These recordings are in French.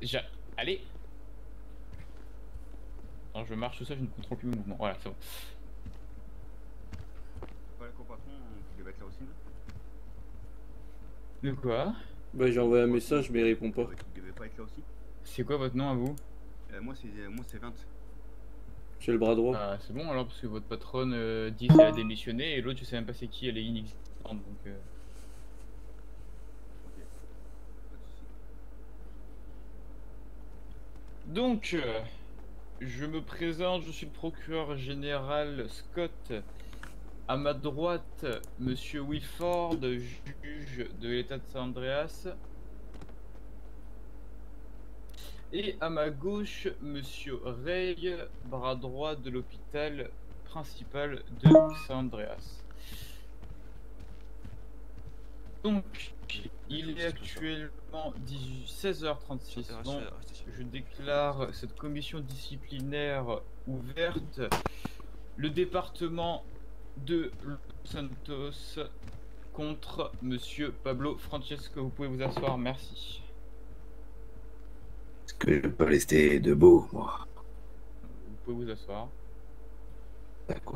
Allez. Alors je marche tout ça, je ne contrôle plus mes mouvements. Voilà, c'est bon. Pas le co-patron, qui devait être là aussi, non? De quoi? Bah j'ai envoyé un message mais il répond pas. Il devait pas être là aussi. C'est quoi votre nom à vous? Moi c'est 20. J'ai le bras droit. Ah, c'est bon alors, parce que votre patronne dit qu'elle a démissionné et l'autre je sais même pas c'est qui, elle est inexistante donc. Ok. Pas de soucis. Donc, je me présente, je suis le procureur général Scott. À ma droite, Monsieur Wilford, juge de l'État de San Andreas. Et à ma gauche, Monsieur Ray, bras droit de l'hôpital principal de San Andreas. Donc, il est actuellement 16h36. Donc, je déclare cette commission disciplinaire ouverte. Le département de Los Santos contre Monsieur Pablo Francesco. Vous pouvez vous asseoir, merci. Est-ce que je peux rester debout, moi? Vous pouvez vous asseoir. D'accord.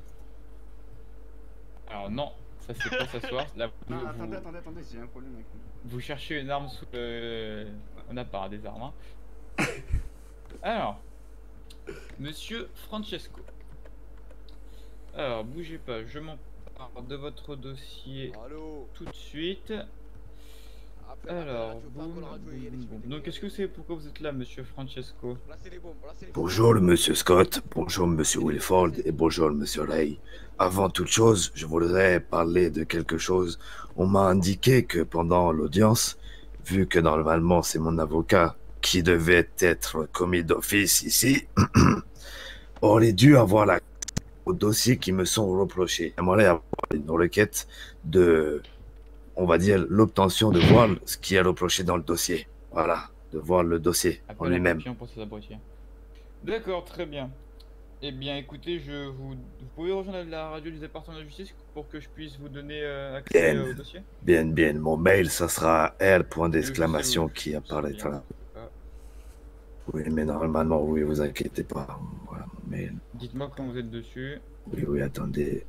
Alors non, ça c'est pas s'asseoir. Là, Attendez, j'ai un problème avec lui. vous cherchez une arme sous On n'a pas des armes. Hein. Alors, Monsieur Francesco. Alors, bougez pas, je m'empare de votre dossier tout de suite. Alors, boum. Donc, est-ce que c'est pourquoi vous êtes là, Monsieur Francesco? Bonjour, Monsieur Scott. Bonjour, Monsieur Wilford. Et bonjour, Monsieur Ray. Avant toute chose, je voudrais parler de quelque chose. On m'a indiqué que pendant l'audience, vu que normalement c'est mon avocat qui devait être commis d'office ici, aurait dû avoir la aux dossiers qui me sont reprochés. J'aimerais avoir une requête de, on va dire, l'obtention de voir ce qui est reproché dans le dossier. Voilà, de voir le dossier en lui-même. D'accord, très bien. Eh bien, écoutez, vous pouvez rejoindre la radio du département de la justice pour que je puisse vous donner accès au dossier? Bien. Mon mail, ça sera R. qui apparaîtra. Oui, mais normalement, oui, vous inquiétez pas. Voilà, mon mail. Dites-moi quand vous êtes dessus. Oui, attendez.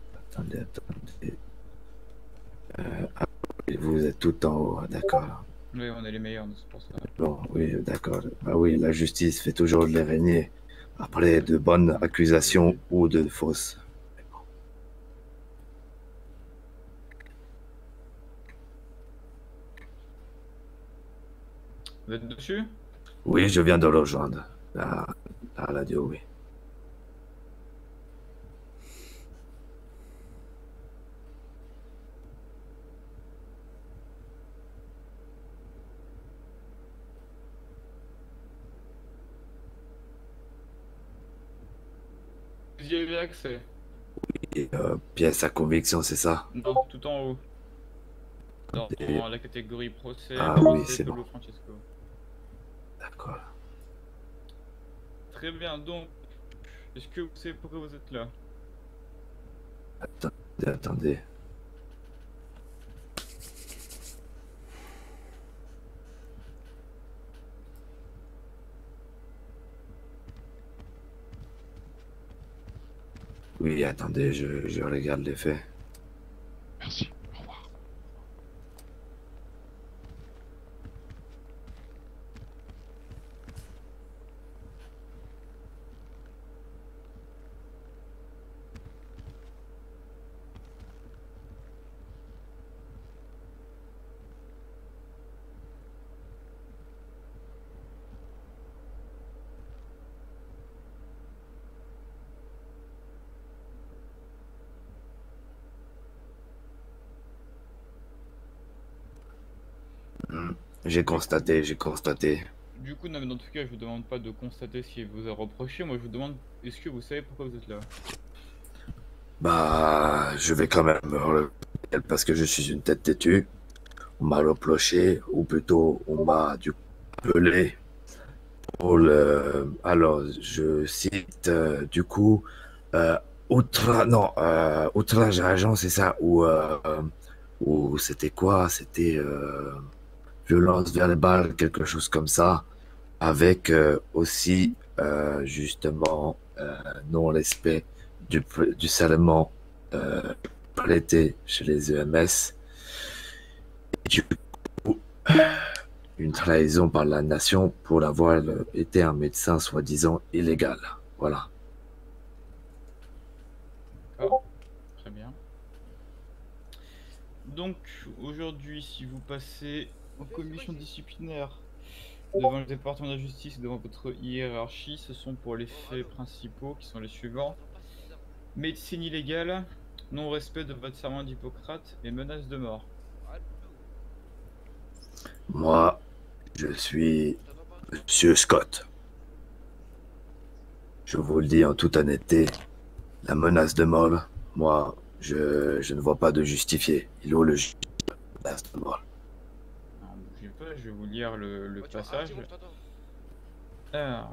Vous êtes tout en haut, d'accord. Oui, on est les meilleurs, c'est pour ça. Bon, oui, d'accord. Bah oui, la justice fait toujours de les régner. Après de bonnes accusations ou de fausses. Vous êtes dessus? Oui, je viens de le rejoindre. La radio, oui. Vous y avez accès? Oui, pièce à conviction, c'est ça? Non, tout en haut. Dans la catégorie procès. Ah oui, c'est bon. Francesco. D'accord. Très bien, donc, est-ce que vous savez pourquoi vous êtes là? Attendez. Oui, attendez, je regarde les faits. Merci, au revoir. J'ai constaté. Du coup, non, mais dans tout cas, je vous demande pas de constater ce qui vous a reproché. Moi, je vous demande, est-ce que vous savez pourquoi vous êtes là? Bah, je vais quand même parce que je suis une tête têtue. On m'a reproché, ou plutôt, on m'a appelé pour le. Alors, je cite du coup, outrage à agent, c'est ça, ou c'était quoi? C'était violence verbale, quelque chose comme ça. avec aussi justement non-respect du serment prêté chez les EMS. Et du coup, une trahison par la nation pour avoir été un médecin soi-disant illégal. Voilà. D'accord. Très bien. Donc, aujourd'hui, si vous passez en commission disciplinaire devant le département de la justice, devant votre hiérarchie, ce sont pour les faits principaux qui sont les suivants. Médecine illégale, non-respect de votre serment d'Hippocrate et menace de mort. Moi, je suis Monsieur Scott. Je vous le dis en toute honnêteté, la menace de mort, moi, je ne vois pas de justifié. Il est le menace de mort. Alors, bougez pas, je vais vous lire le passage. Alors,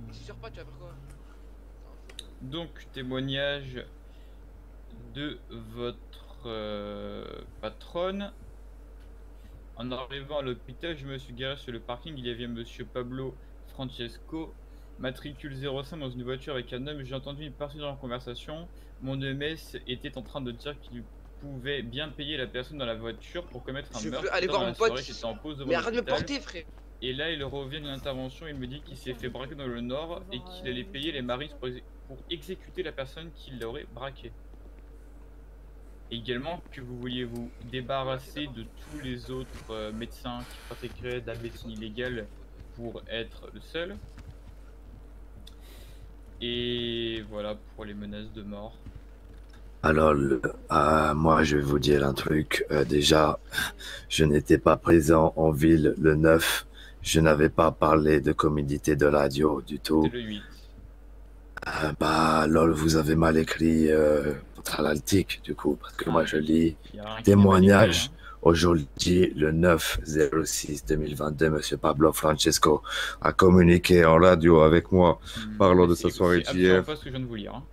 donc, témoignage de votre patronne. En arrivant à l'hôpital, je me suis garé sur le parking. Il y avait monsieur Pablo Francesco, matricule 05, dans une voiture avec un homme. J'ai entendu une partie de leur conversation. Mon EMS était en train de dire qu'il pouvait bien payer la personne dans la voiture pour commettre un meurtre. Je veux aller voir mon pote. J'étais en pause devant Mais arrête de me l'hôpital. porter, frère. Et là, il revient d'une intervention. Il me dit qu'il s'est fait braquer dans le nord et qu'il allait payer les Marines pour exécuter la personne qui l'aurait braqué. Également que vous vouliez vous débarrasser de tous les autres médecins qui pratiqueraient de la médecine illégale pour être le seul. Et voilà pour les menaces de mort. Alors, moi, je vais vous dire un truc. Déjà, je n'étais pas présent en ville le 9. Je n'avais pas parlé de commodité de radio du tout. C'est le 8. Alors, vous avez mal écrit votre analytique, du coup, parce que moi, je lis Il y a rien qui n'est témoignage. pas Aujourd'hui, le 9/06/2022, Monsieur Pablo Francesco a communiqué en radio avec moi, écrit. parlant de C'est- sa soirée c'est absolument d'hier. pas ce que je viens de vous lire. Hein.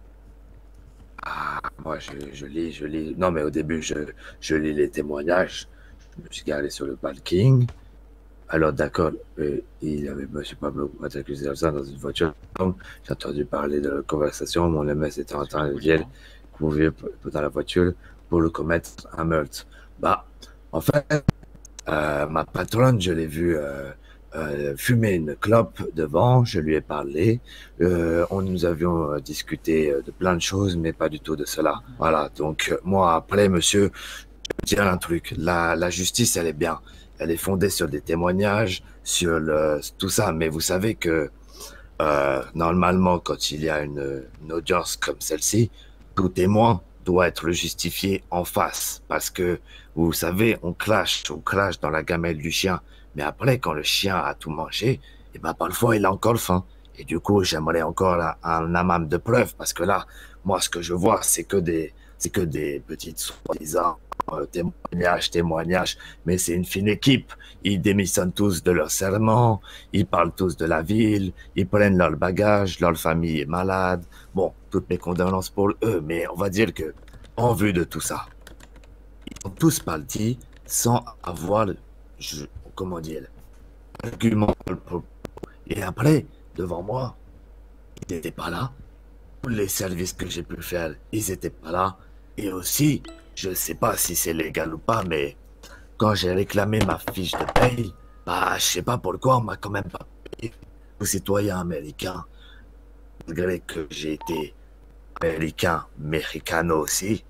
Moi, je lis. Non, mais au début, je lis les témoignages. Je me suis garé sur le parking. Alors, d'accord, il y avait Monsieur Pablo matricule dans une voiture. J'ai entendu parler de la conversation. Mon MS était en train de dire que vous pouviez dans la voiture pour le commettre un meurtre. En fait, ma patronne, je l'ai vue fumer une clope devant, je lui ai parlé. Nous avions discuté de plein de choses, mais pas du tout de cela. Voilà, donc moi, après, monsieur, je vais dire un truc. La justice, elle est bien. Elle est fondée sur des témoignages, sur tout ça. Mais vous savez que normalement, quand il y a une audience comme celle-ci, tout témoin doit être justifié en face. Parce que, vous savez, on clash dans la gamelle du chien. Mais après, quand le chien a tout mangé, et parfois, il a encore faim. Et du coup, j'aimerais encore un amas de preuves. Parce que là, moi, ce que je vois, c'est que des petites soi-disant témoignages. Mais c'est une fine équipe. Ils démissionnent tous de leur serment. Ils parlent tous de la ville. Ils prennent leur bagage. Leur famille est malade. Bon, toutes mes condoléances pour eux. Mais on va dire que, en vue de tout ça, ils sont tous partis sans avoir, comment dire, argument. Et après, devant moi, ils n'étaient pas là. Tous les services que j'ai pu faire, ils n'étaient pas là. Et aussi, je ne sais pas si c'est légal ou pas, mais quand j'ai réclamé ma fiche de paye, je sais pas pourquoi on m'a quand même pas payé. Aux citoyens américains, malgré que j'ai été américain, mexicano aussi.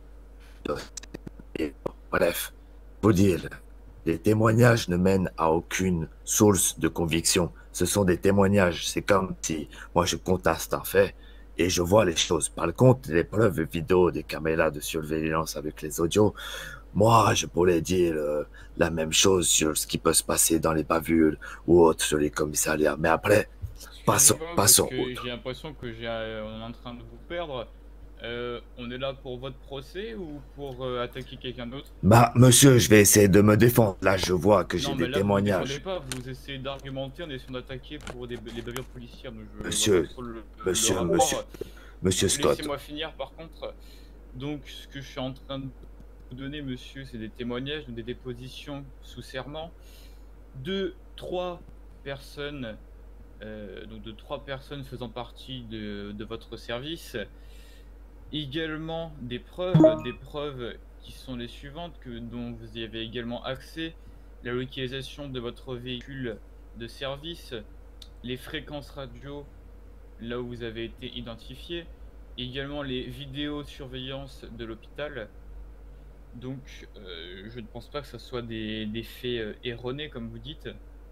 Et bref, faut dire, les témoignages ne mènent à aucune source de conviction. Ce sont des témoignages. C'est comme si moi je constate un fait et je vois les choses. Par contre, les preuves vidéo des caméras de surveillance avec les audios, moi je pourrais dire la même chose sur ce qui peut se passer dans les bavures ou autres sur les commissariats. Mais après, passons. J'ai l'impression que on est en train de vous perdre. On est là pour votre procès ou pour attaquer quelqu'un d'autre? Monsieur, je vais essayer de me défendre. Là, je vois que j'ai Non, mais des là, témoignages. Vous ne pas, vous essayez d'argumenter en essayant d'attaquer pour les bavures policières. Donc je Monsieur, vois pas trop le monsieur, rapport. monsieur Scott. Laissez-moi finir par contre. Donc ce que je suis en train de vous donner, monsieur, c'est des témoignages, des dépositions sous serment de 3 personnes donc de 3 personnes faisant partie de votre service. Également des preuves qui sont les suivantes, dont vous y avez également accès: la localisation de votre véhicule de service, les fréquences radio là où vous avez été identifié, également les vidéosurveillance de l'hôpital. Donc je ne pense pas que ce soit des faits erronés comme vous dites.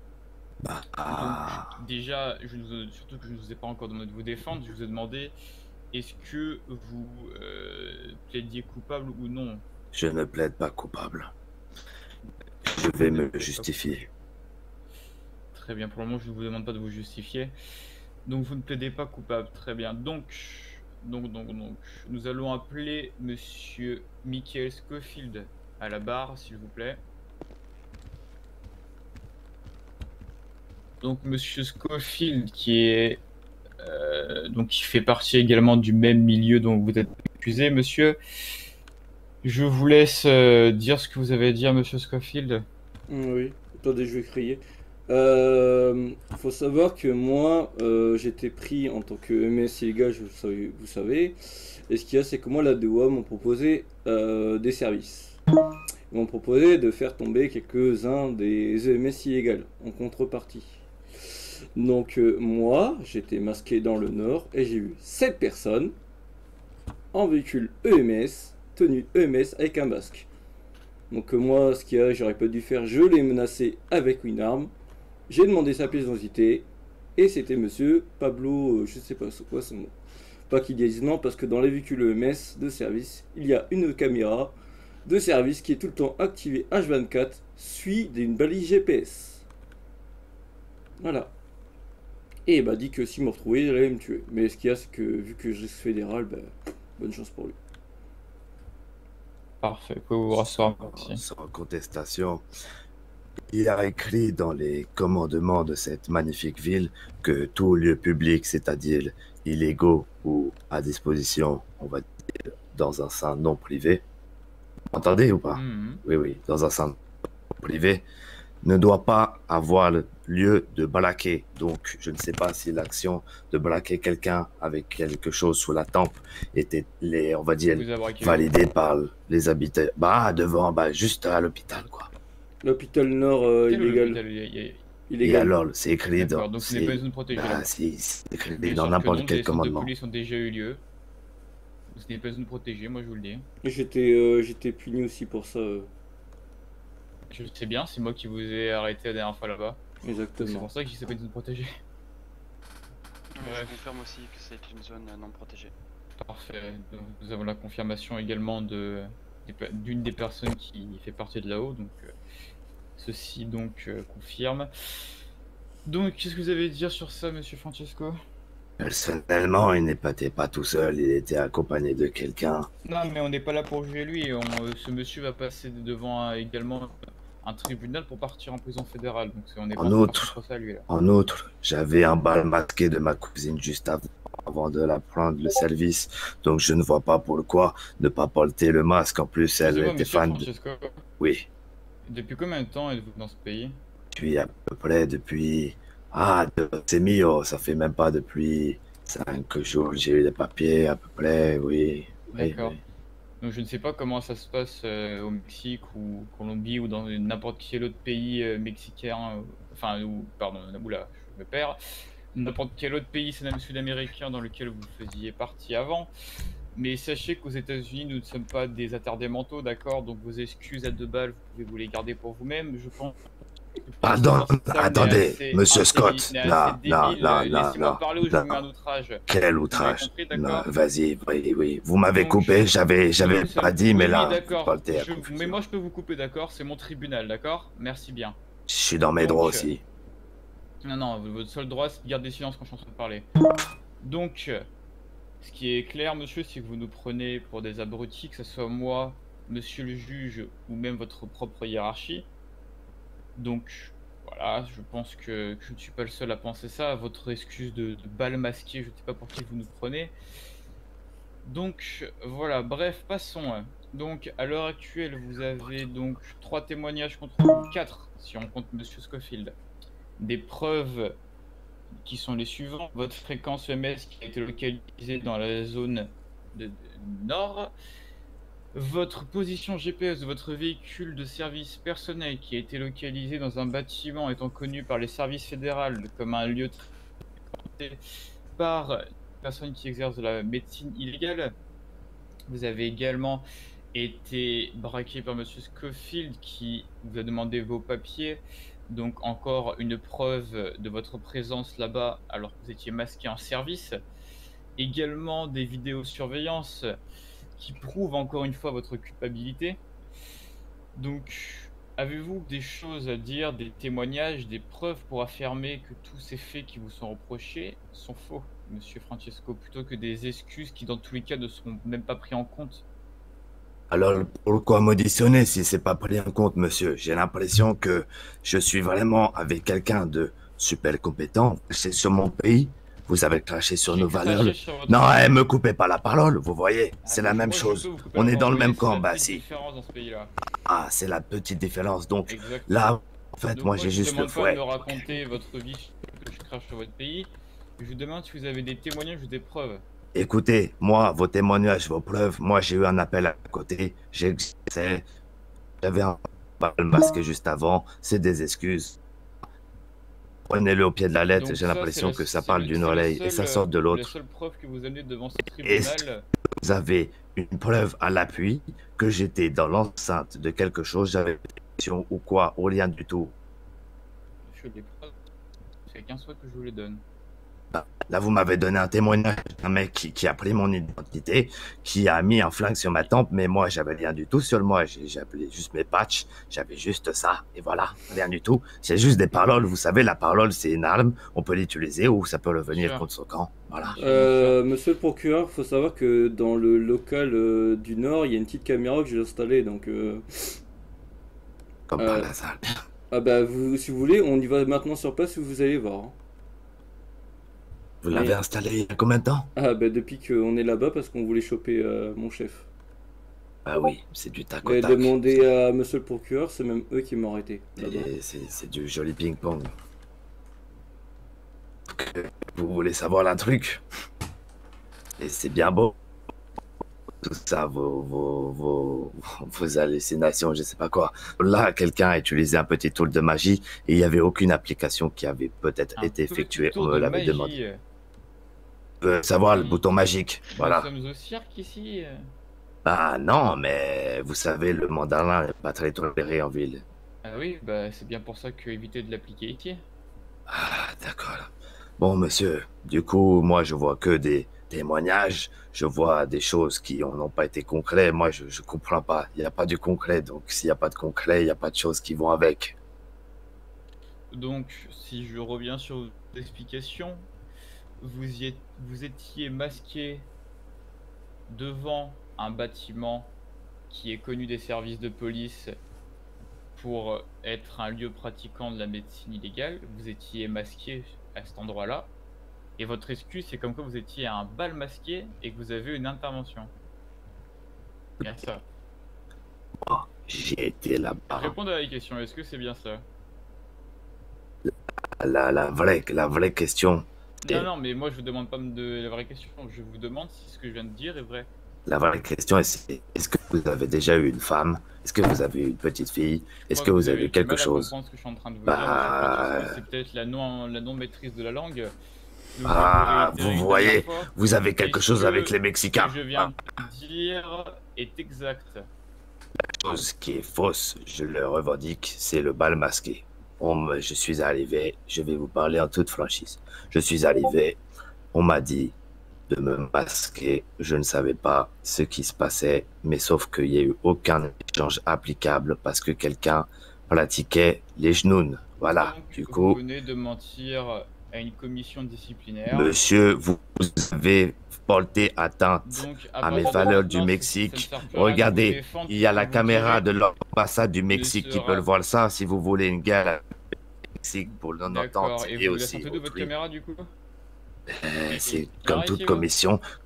Donc déjà, surtout que je ne vous ai pas encore demandé de vous défendre, je vous ai demandé est-ce que vous plaidiez coupable ou non. Je ne plaide pas coupable. Je vais me justifier. Très bien, pour le moment je ne vous demande pas de vous justifier. Donc vous ne plaidez pas coupable, très bien. Donc nous allons appeler monsieur Michael Scofield à la barre, s'il vous plaît. Donc monsieur Scofield qui fait partie également du même milieu dont vous êtes accusé, monsieur. Je vous laisse dire ce que vous avez à dire, monsieur Scofield. Oui, attendez, je vais crier. Faut savoir que moi, j'étais pris en tant que EMS illégal, vous savez. Et ce qu'il y a, c'est que moi, la DOA m'ont proposé des services. Ils m'ont proposé de faire tomber quelques-uns des EMS illégales en contrepartie. Donc moi, j'étais masqué dans le nord et j'ai eu 7 personnes en véhicule EMS, tenue EMS avec un masque. Donc moi, ce qu'il y a, j'aurais pas dû faire, je l'ai menacé avec une arme. J'ai demandé sa pièce d'identité et c'était monsieur Pablo, je sais pas quoi son nom. Pas qu'il dise non, parce que dans les véhicules EMS de service, il y a une caméra de service qui est tout le temps activée H24, suivie d'une balise GPS. Voilà. Et il m'a dit que s'il me retrouvait, il allait me tuer. Mais ce qu'il y a, c'est que vu que je reste fédéral, bah, bonne chance pour lui. Parfait, vous pouvez vous rasseoir. Sans contestation, il y a écrit dans les commandements de cette magnifique ville que tout lieu public, c'est-à-dire illégaux ou à disposition, on va dire, dans un sein non privé, vous entendez ou pas? Oui, dans un sein non privé, ne doit pas avoir lieu de braquer. Donc, je ne sais pas si l'action de braquer quelqu'un avec quelque chose sous la tempe était, on va dire, validée par les habitants. Devant, juste à l'hôpital, quoi. L'hôpital Nord illégal. Et alors, c'est écrit dans... Donc, ce n'est pas une zone protégée. C'est écrit dans n'importe quel commandement. Les police ont déjà eu lieu. Ce n'est pas une zone protégée, moi je vous le dis. J'étais puni aussi pour ça. Je sais bien, c'est moi qui vous ai arrêté la dernière fois là-bas. Exactement. C'est pour ça que c'est pas une zone protégée. Je confirme aussi que c'est une zone non protégée. Parfait. Donc, nous avons la confirmation également d'une des personnes qui fait partie de là-haut. Donc ceci confirme. Donc qu'est-ce que vous avez à dire sur ça, monsieur Francesco? Personnellement, il n'était pas tout seul, il était accompagné de quelqu'un. Non, mais on n'est pas là pour juger lui. Ce monsieur va passer devant également un tribunal pour partir en prison fédérale. Donc on est pas contre ça, lui, là. En outre, j'avais un bal masqué de ma cousine juste avant de la prendre le service. Donc je ne vois pas pourquoi ne pas porter le masque. En plus, elle était fan de... Oui. Depuis combien de temps êtes-vous dans ce pays? Depuis à peu près c'est mio, ça fait même pas depuis 5 jours, j'ai eu les papiers à peu près, oui. D'accord. Oui. Donc je ne sais pas comment ça se passe au Mexique ou Colombie ou dans n'importe quel autre pays mexicain, oula, je me perds. N'importe quel autre pays sud-américain dans lequel vous faisiez partie avant. Mais sachez qu'aux États-Unis, nous ne sommes pas des attardés mentaux, d'accord? Donc vos excuses à 2 balles, vous pouvez vous les garder pour vous-même, je pense. Pardon, attendez, monsieur Scott. Non. Laissez-moi parler ou je vous mets un outrage. Quel outrage? Non, vas-y, oui. Vous m'avez coupé, j'avais pas dit, mais là, d'accord. Mais moi, je peux vous couper, d'accord? C'est mon tribunal, d'accord? Merci bien. Je suis dans mes droits aussi. Non, votre seul droit, c'est de garder silence quand je suis en train de parler. Donc, ce qui est clair, monsieur, c'est que vous nous prenez pour des abrutis, que ce soit moi, monsieur le juge, ou même votre propre hiérarchie. Donc voilà, je pense que je ne suis pas le seul à penser ça. Votre excuse de balle masquée, je ne sais pas pour qui vous nous prenez. Donc voilà, bref, passons. Donc à l'heure actuelle, vous avez donc 3 témoignages contre vous, 4 si on compte monsieur Scofield. Des preuves qui sont les suivants. Votre fréquence EMS qui a été localisée dans la zone de nord. Votre position GPS de votre véhicule de service personnel qui a été localisé dans un bâtiment étant connu par les services fédéraux comme un lieu très fréquenté par personnes qui exercent de la médecine illégale. Vous avez également été braqué par Monsieur Scofield qui vous a demandé vos papiers. Donc encore une preuve de votre présence là-bas alors que vous étiez masqué en service. Également des vidéosurveillances qui prouvent encore une fois votre culpabilité. Donc, avez-vous des choses à dire, des témoignages, des preuves pour affirmer que tous ces faits qui vous sont reprochés sont faux, Monsieur Francesco, plutôt que des excuses qui dans tous les cas ne seront même pas pris en compte? Alors, pourquoi m'auditionner si c'est pas pris en compte, monsieur? J'ai l'impression que je suis vraiment avec quelqu'un de super compétent. C'est sur mon pays. Vous avez craché sur nos valeurs. Non, me coupez pas la parole, vous voyez. C'est la même chose. On est dans le même camp, bah si. Ah, c'est la petite différence. Donc, Exactement. là, en fait, moi j'ai juste le fouet. Je vous demande pas de me raconter votre vie que je crache sur votre pays. Je vous demande si vous avez des témoignages ou des preuves. Écoutez, moi, vos témoignages, vos preuves, moi j'ai eu un appel à côté, j'avais un masque juste avant, c'est des excuses. Prenez-le au pied de la lettre, j'ai l'impression que ça parle d'une oreille et ça sort de l'autre. La seule preuve que vous amenez devant ce Est-ce tribunal. que vous avez une preuve à l'appui que j'étais dans l'enceinte de quelque chose, j'avais une pression ou quoi, ou rien du tout? Monsieur, les preuves, c'est 15 fois que je vous les donne. Là, vous m'avez donné un témoignage d'un mec qui a pris mon identité, qui a mis un flingue sur ma tempe, mais moi, j'avais rien du tout sur moi. J'avais juste mes patchs, j'avais juste ça, et voilà, rien du tout. C'est juste des paroles, vous savez, la parole, c'est une arme, on peut l'utiliser ou ça peut revenir contre son camp, voilà. Monsieur le procureur, faut savoir que dans le local du Nord, il y a une petite caméra que j'ai installée, donc... Comme par hasard. Ah bah, si vous voulez, on y va maintenant sur place et vous allez voir. Hein. Vous l'avez installé il y a combien de temps? Ah bah depuis qu'on est là-bas parce qu'on voulait choper mon chef. Ah oui, c'est du tac au Et tac. demander à monsieur le procureur, c'est même eux qui m'ont arrêté. C'est du joli ping-pong. Vous voulez savoir un truc? Et c'est bien beau. Tout ça, vos hallucinations, je sais pas quoi. Là, quelqu'un a utilisé un petit tool de magie et il n'y avait aucune application qui avait peut-être été effectuée. On me l'avait demandé. Savoir le bouton magique, voilà. Nous sommes au cirque ici. Ah non, mais vous savez, le mandarin n'est pas très toléré en ville. Ah oui, bah c'est bien pour ça que évitez de l'appliquer ici. Ah, d'accord. Bon, monsieur, du coup, moi, je vois que des témoignages, je vois des choses qui n'ont pas été concrètes. Moi, je comprends pas. Il n'y a pas du concret, donc s'il n'y a pas de concret, il n'y a pas de choses qui vont avec. Donc, si je reviens sur vos explications, vous étiez masqué devant un bâtiment qui est connu des services de police pour être un lieu pratiquant de la médecine illégale. Vous étiez masqué à cet endroit-là. Et votre excuse, c'est comme quoi vous étiez à un bal masqué et que vous avez une intervention. Bien ça. Oh, j'ai été là-bas. Répondez à la question, est-ce que c'est bien ça? La vraie question. Non, mais moi je vous demande pas de la vraie question, je vous demande si ce que je viens de dire est vrai. La vraie question est, est-ce que vous avez déjà eu une femme? Est-ce que vous avez eu une petite fille? Est-ce que vous avez eu quelque chose? Ce que je suis en train de vous dire. C'est peut-être la non-maîtrise de la langue. Vous voyez, vous avez quelque chose avec les Mexicains. Ce que je viens de dire est exact. La chose qui est fausse, je le revendique, c'est le bal masqué. Je suis arrivé, je vais vous parler en toute franchise. Je suis arrivé, on m'a dit de me masquer, je ne savais pas ce qui se passait, mais sauf qu'il n'y a eu aucun échange applicable parce que quelqu'un pratiquait les genoux. Voilà, donc, du coup... Vous venez de mentir à une commission disciplinaire. Monsieur, vous avez porté atteinte à mes valeurs du Mexique. Regardez, il y a la caméra de l'ambassade du Mexique qui peut le voir ça si vous voulez une guerre avec le Mexique pour l'entente et aussi de votre caméra du coup? c'est comme toute commission, comme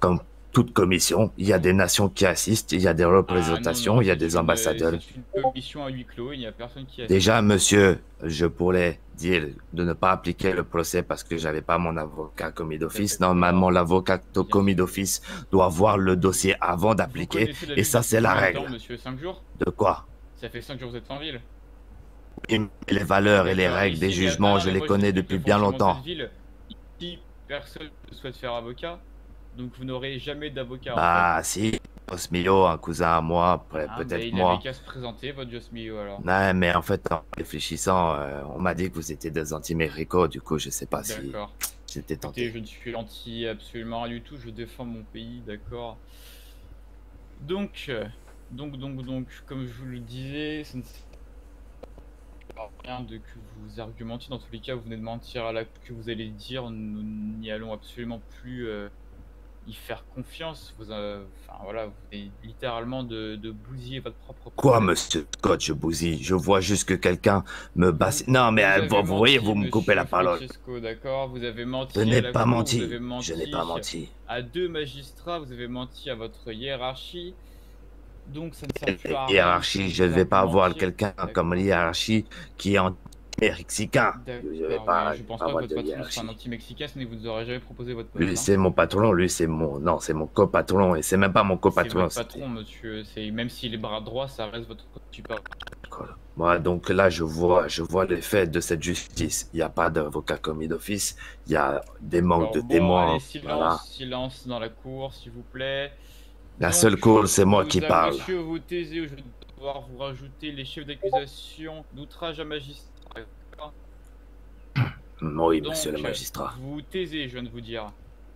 toute commission, il y a des nations qui assistent, il y a des représentations, Ah, non, il y a c'est des une, ambassadeurs. c'est une commission à huis clos, il n'y a personne qui assiste. Déjà, monsieur, je pourrais dire de ne pas appliquer le procès parce que j'avais pas mon avocat commis d'office. D'accord. Normalement, l'avocat Bien commis sûr. d'office doit voir le dossier avant Vous d'appliquer. connaissez la Et ville ça, depuis c'est la combien de temps, règle. monsieur, 5 jours? De quoi? Ça fait 5 jours que vous êtes en ville. Et les valeurs et les D'accord. règles des Ici, il y a- jugements, ah, je mais les moi, connais t'explique depuis le bien fonctionnement de longtemps. cette ville. Ici, personne ne souhaite faire avocat, donc vous n'aurez jamais d'avocat en fait. Ah, si, Osmio, un cousin à moi, Ah, bah, peut-être il moi. avait qu'à se présenter, votre Josmio, alors. Ouais, mais en fait, en réfléchissant, on m'a dit que vous étiez des anti-Mérico, du coup, je sais pas si D'accord. j'étais Écoutez, tenté. je ne suis anti absolument rien du tout, je défends mon pays, d'accord. Donc, comme je vous le disais, ça ne sert à rien de que vous argumentiez. Dans tous les cas, vous venez de mentir à la que vous allez dire. Nous n'y allons absolument plus y faire confiance. Enfin voilà, vous venez littéralement de bousiller votre propre Quoi, procès. monsieur Scott, je bousille? Je vois juste que quelqu'un me basse. Non, mais avez vous voyez, menti, vous me coupez la monsieur parole. Francesco, d'accord? Vous avez menti Je à n'ai la pas cour, menti. vous avez menti Je n'ai pas menti. à 2 magistrats, vous avez menti à votre hiérarchie. Donc ça ne sert plus à rien. Hiérarchie, ici je de ne vais pas avoir argumenter. quelqu'un comme D'accord. hiérarchie qui est anti-mexicain. Je vais D'accord, pas mais je pense pas que avoir votre de patron hiérarchie. sera un anti-mexicain, sinon il vous aurait jamais proposé votre poste. Lui, Hein. c'est mon patron, lui, c'est mon... Non, c'est mon copatron, et c'est même pas mon C'est copatron. votre patron, monsieur. Même s'il est bras droit, ça reste votre supérieur. Moi, donc là, je vois les faits de cette justice. Il n'y a pas d'avocat commis d'office, il y a des manques de Bon, témoins. allez, silence, Voilà. silence dans la cour, s'il vous plaît. La Donc, seule cour, c'est moi qui parle. Monsieur, vous taisez, ou je vais devoir vous rajouter les chefs d'accusation d'outrage à magistrat. D'accord. Oui, Donc, monsieur le magistrat. Vous taisez, je viens de vous dire.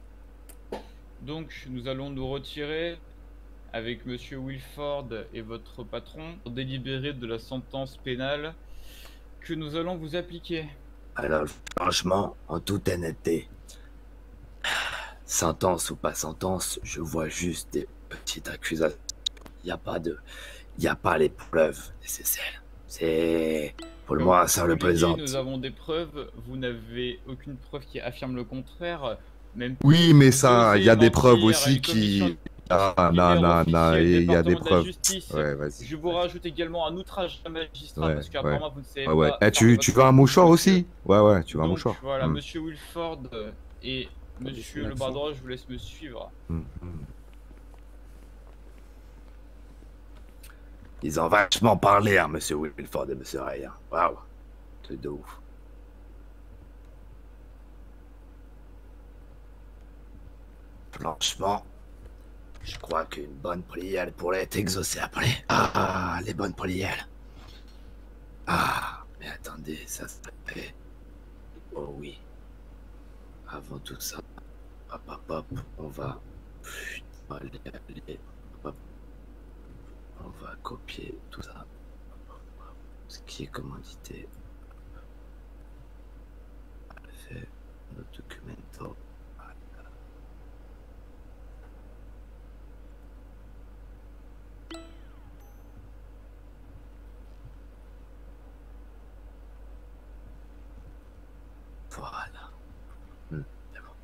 Donc, nous allons nous retirer avec monsieur Wilford et votre patron pour délibérer de la sentence pénale que nous allons vous appliquer. Alors, franchement, en toute honnêteté, sentence ou pas sentence, je vois juste des petites accusations. Il n'y a pas les preuves nécessaires. C'est... Pour Comme moi, ça vous l'avez dit, représente... nous avons des preuves, vous n'avez aucune preuve qui affirme le contraire. Même Oui, mais vous ça, il y a osez des preuves mentir à aussi une commission qui... Ah, disciplinaire non, officielle il y a des département de la preuves. justice. Ouais, vas-y. Je vous rajoute également un outrage à magistrat Ouais, parce qu'apparemment vous ne savez Ouais, ouais. pas. Eh, fermer tu votre veux un mouchoir monsieur. aussi? Ouais, tu veux un Donc, mouchoir. voilà, Hmm. monsieur Wilford et monsieur le l'accent. bras droit, je vous laisse me suivre. Ils ont vachement parlé, hein, monsieur Wilford et monsieur Ray. Hein. Waouh, truc de ouf. Franchement, je crois qu'une bonne prière pourrait être exaucée après. Ah, les bonnes prières. Ah, mais attendez, ça se fait. Oh oui. Avant tout ça, hop, on va... Allez, hop. On va copier tout ça. Ce qui est commandité. Fait notre documento. Voilà. C'est bon.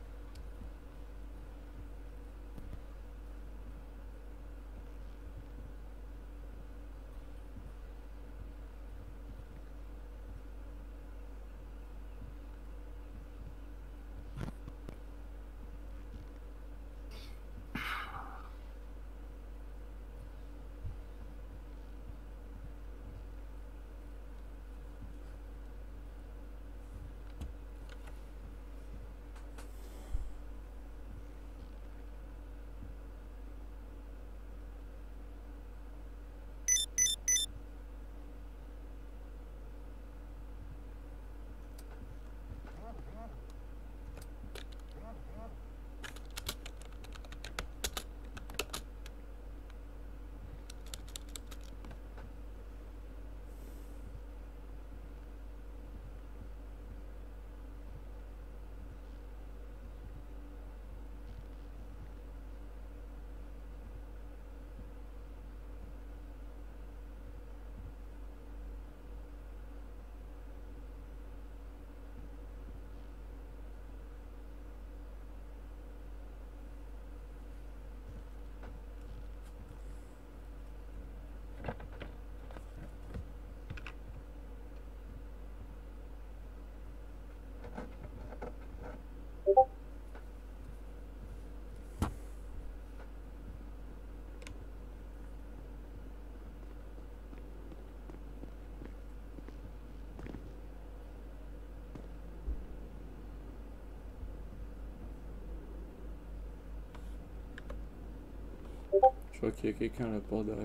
crois qu'il y a quelqu'un à la porte derrière.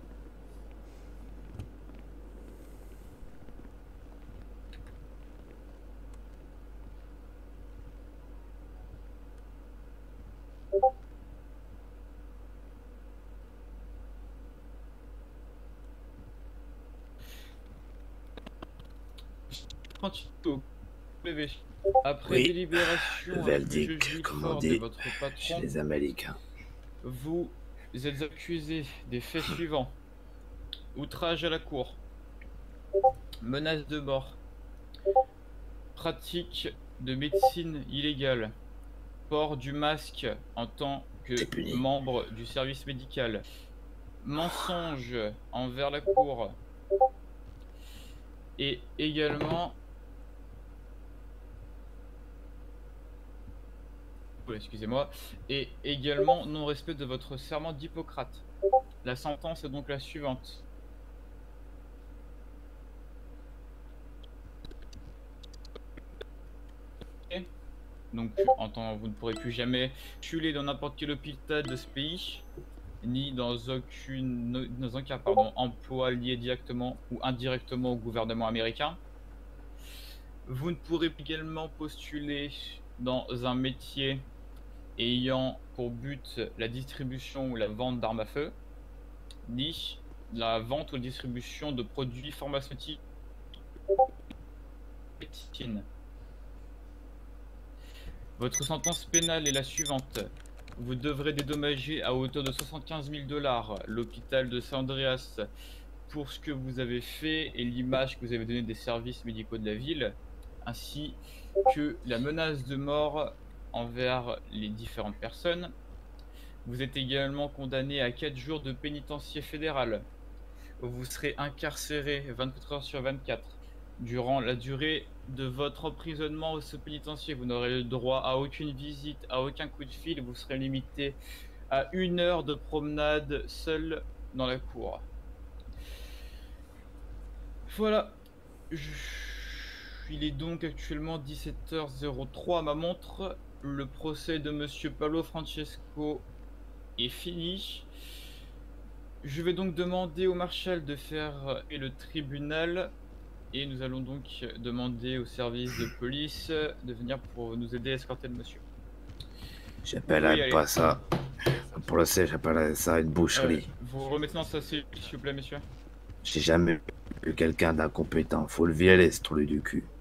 Après Oui, délibération le avec le juge verdict, comme on Wilford et dit votre chez patron, les Américains. vous êtes accusé des faits suivants: outrage à la cour, menace de mort, pratique de médecine illégale, port du masque en tant que C'est puni. membre du service médical, mensonge envers la cour, et également... Oui, excusez-moi, et également non-respect de votre serment d'Hippocrate. La sentence est donc la suivante. Donc, vous ne pourrez plus jamais tuer dans n'importe quel hôpital de ce pays, ni dans aucun emploi lié directement ou indirectement au gouvernement américain. Vous ne pourrez également postuler dans un métier ayant pour but la distribution ou la vente d'armes à feu, ni la vente ou distribution de produits pharmaceutiques. Votre sentence pénale est la suivante. Vous devrez dédommager à hauteur de 75 000 $ l'hôpital de San Andreas pour ce que vous avez fait et l'image que vous avez donnée des services médicaux de la ville, ainsi que la menace de mort envers les différentes personnes. Vous êtes également condamné à 4 jours de pénitencier fédéral. Vous serez incarcéré 24 heures sur 24. Durant la durée de votre emprisonnement au pénitencier, vous n'aurez le droit à aucune visite, à aucun coup de fil. Vous serez limité à 1 heure de promenade seul dans la cour. Voilà. Il est donc actuellement 17h03 à ma montre. Le procès de Monsieur Paolo Francesco est fini. Je vais donc demander au marshal de faire et le tribunal, et nous allons donc demander au service de police de venir pour nous aider à escorter le monsieur. J'appellerais pas ça un procès, j'appellerais ça une boucherie. Vous remettez dans sa cellule, s'il vous plaît, monsieur. J'ai jamais vu quelqu'un d'incompétent, faut le violer ce trou du cul.